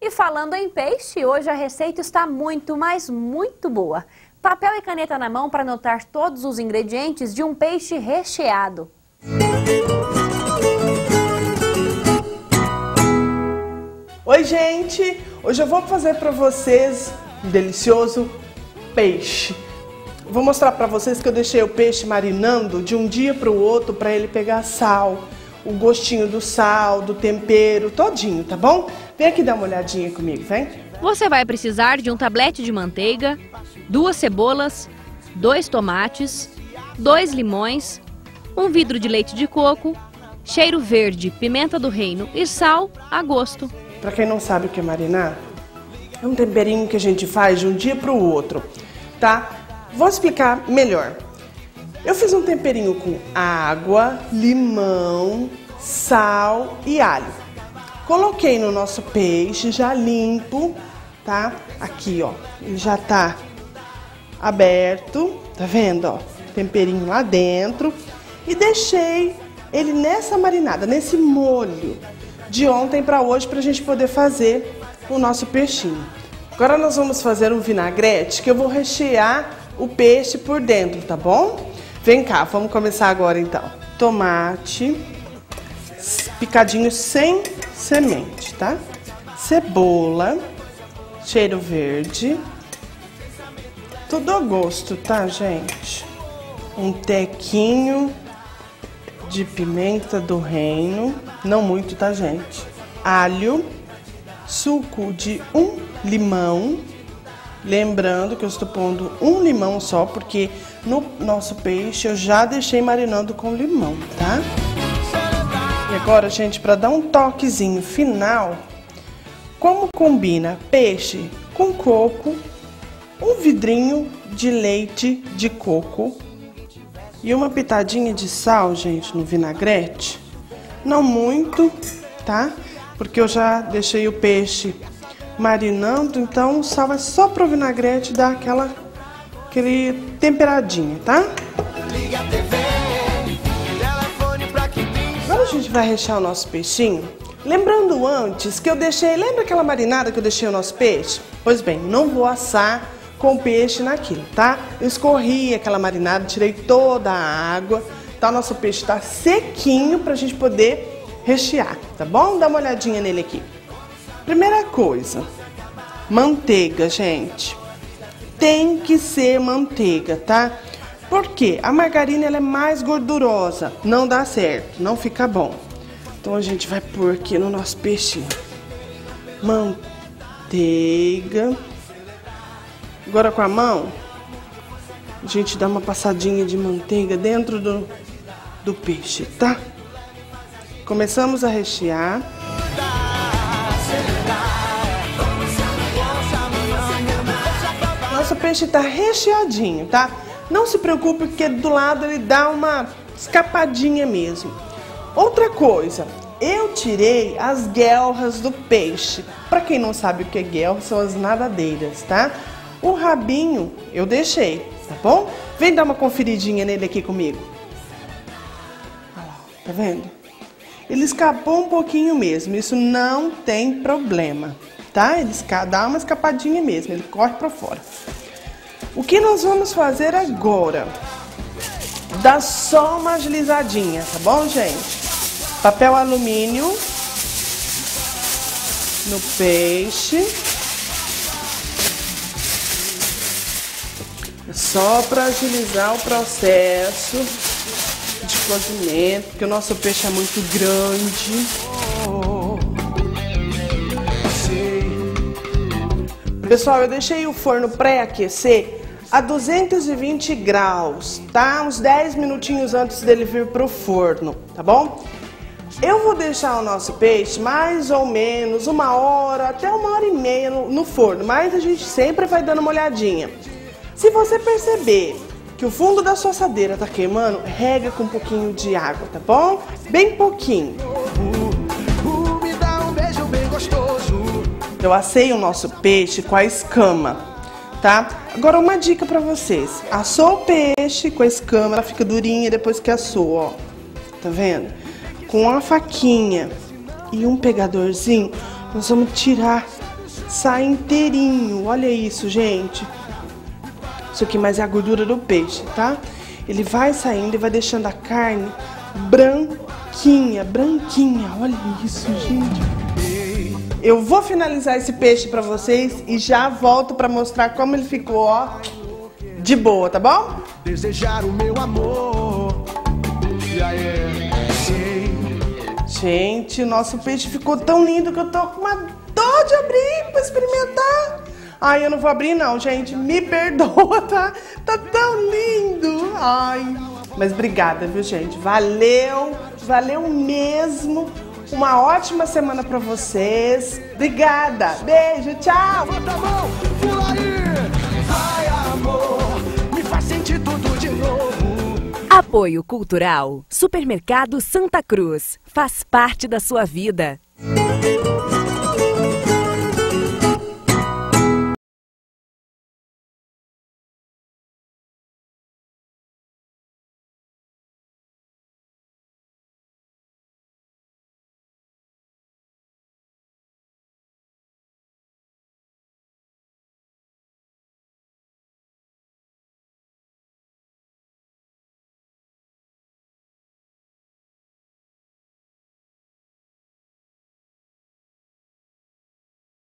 E falando em peixe, hoje a receita está muito, mas muito boa. Papel e caneta na mão para anotar todos os ingredientes de um peixe recheado. Oi, gente! Hoje eu vou fazer para vocês um delicioso peixe. Vou mostrar para vocês que eu deixei o peixe marinando de um dia para o outro para ele pegar sal, o gostinho do sal, do tempero, todinho, tá bom? Vem aqui dar uma olhadinha comigo, vem? Você vai precisar de um tablete de manteiga, 2 cebolas, 2 tomates, 2 limões, um vidro de leite de coco, cheiro verde, pimenta do reino e sal a gosto. Para quem não sabe o que é marinar, é um temperinho que a gente faz de um dia para o outro, tá? Vou explicar melhor. Eu fiz um temperinho com água, limão, sal e alho. Coloquei no nosso peixe já limpo, tá? Aqui, ó, ele já tá aberto, tá vendo, ó? Temperinho lá dentro. E deixei ele nessa marinada, nesse molho de ontem para hoje, pra gente poder fazer o nosso peixinho. Agora nós vamos fazer um vinagrete que eu vou rechear o peixe por dentro, tá bom? Vem cá, vamos começar agora então. Tomate picadinho sem semente, tá? Cebola, cheiro verde, tudo a gosto, tá, gente? Um tequinho de pimenta do reino, não muito, tá, gente? Alho, suco de um limão, lembrando que eu estou pondo um limão só, porque no nosso peixe eu já deixei marinando com limão, tá? E agora, gente, para dar um toquezinho final, como combina peixe com coco, um vidrinho de leite de coco e uma pitadinha de sal, gente, no vinagrete. Não muito, tá? Porque eu já deixei o peixe marinando, então o sal é só pro vinagrete dar aquele temperadinho, tá? Agora a gente vai rechear o nosso peixinho. Lembrando antes que eu deixei, lembra aquela marinada que eu deixei o nosso peixe? Pois bem, não vou assar com o peixe naquilo, tá? Eu escorri aquela marinada, tirei toda a água, tá? O nosso peixe tá sequinho pra gente poder rechear, tá bom? Dá uma olhadinha nele aqui. Primeira coisa, manteiga, gente. Tem que ser manteiga, tá? Porque a margarina ela é mais gordurosa, não dá certo, não fica bom. Então a gente vai pôr aqui no nosso peixinho. Manteiga. Agora com a mão, a gente dá uma passadinha de manteiga dentro do peixe, tá? Começamos a rechear. Nosso peixe tá recheadinho, tá? Não se preocupe porque do lado ele dá uma escapadinha mesmo. Outra coisa, eu tirei as guelras do peixe. Para quem não sabe o que é guelra, são as nadadeiras, tá? O rabinho eu deixei, tá bom? Vem dar uma conferidinha nele aqui comigo. Olha lá, tá vendo? Ele escapou um pouquinho mesmo, isso não tem problema, tá? Ele dá uma escapadinha mesmo, ele corre pra fora. O que nós vamos fazer agora? Dá só uma agilizadinha, tá bom, gente? Papel alumínio no peixe. Só para agilizar o processo de cozimento, porque o nosso peixe é muito grande. Pessoal, eu deixei o forno pré-aquecer a 220 graus, tá? Uns 10 minutinhos antes dele vir pro forno, tá bom? Eu vou deixar o nosso peixe mais ou menos 1 hora, até 1h30 no forno, mas a gente sempre vai dando uma olhadinha. Se você perceber que o fundo da sua assadeira tá queimando, rega com um pouquinho de água, tá bom? Bem pouquinho. Me dá um beijo bem gostoso. Eu assei o nosso peixe com a escama, tá? Agora uma dica pra vocês. Assou o peixe com a escama, ela fica durinha depois que assou, ó. Tá vendo? Com uma faquinha e um pegadorzinho, nós vamos tirar sai inteirinho. Olha isso, gente. Isso aqui mais é a gordura do peixe, tá? Ele vai saindo e vai deixando a carne branquinha, branquinha. Olha isso, gente. Eu vou finalizar esse peixe pra vocês e já volto pra mostrar como ele ficou, ó, de boa, tá bom? Desejar o meu amor. Gente, nosso peixe ficou tão lindo que eu tô com uma dor de abrir pra experimentar. Ai, eu não vou abrir não, gente. Me perdoa, tá? Tá tão lindo. Ai, mas obrigada, viu, gente? Valeu, valeu mesmo. Uma ótima semana pra vocês. Obrigada. Beijo, tchau. Levanta a mão, pula aí. Ai, amor, me faz sentir tudo de novo. Apoio Cultural. Supermercado Santa Cruz. Faz parte da sua vida.